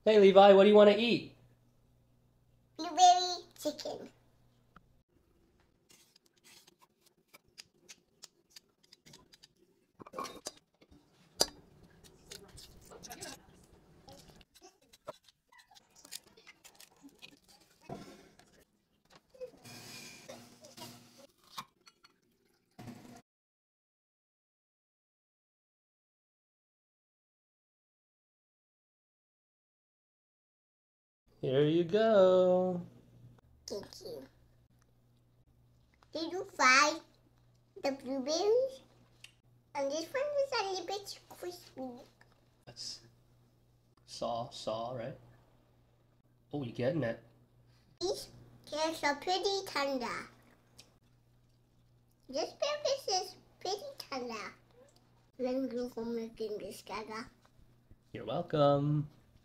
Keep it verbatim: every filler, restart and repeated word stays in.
Hey Levi, what do you want to eat? Blueberry chicken. Here you go. Thank you. Did you fry the blueberries? And this one is a little bit crispy. That's saw, saw, right? Oh, you getting it? These carrots are pretty tender. This berries is pretty tender. Let me go for making this together. You're welcome.